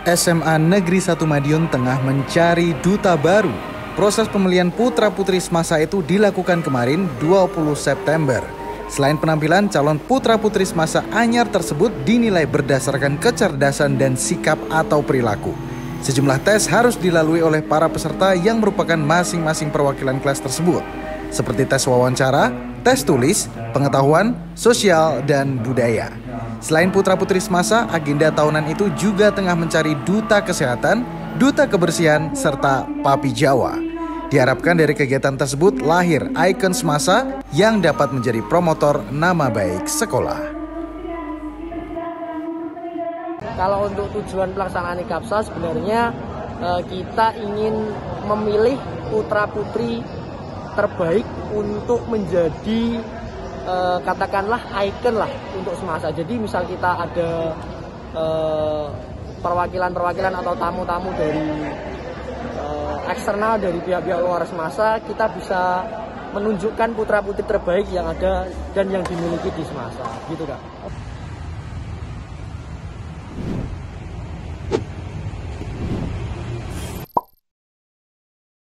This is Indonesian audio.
SMA Negeri 1 Madiun tengah mencari duta baru. Proses pemilihan putra-putri Semasa itu dilakukan kemarin 20 September. Selain penampilan, calon putra-putri Semasa anyar tersebut dinilai berdasarkan kecerdasan dan sikap atau perilaku. Sejumlah tes harus dilalui oleh para peserta yang merupakan masing-masing perwakilan kelas tersebut, seperti tes wawancara, tes tulis, pengetahuan, sosial, dan budaya. Selain putra-putri Semasa, agenda tahunan itu juga tengah mencari duta kesehatan, duta kebersihan, serta papi Jawa. Diharapkan dari kegiatan tersebut lahir ikon Semasa yang dapat menjadi promotor nama baik sekolah. Kalau untuk tujuan pelaksanaan IKAPSA sebenarnya kita ingin memilih putra-putri terbaik untuk menjadi katakanlah ikon lah untuk Semasa. Jadi misal kita ada perwakilan-perwakilan atau tamu-tamu dari eksternal dari pihak-pihak luar Semasa, kita bisa menunjukkan putra-putri terbaik yang ada dan yang dimiliki di Semasa, gitu Kak.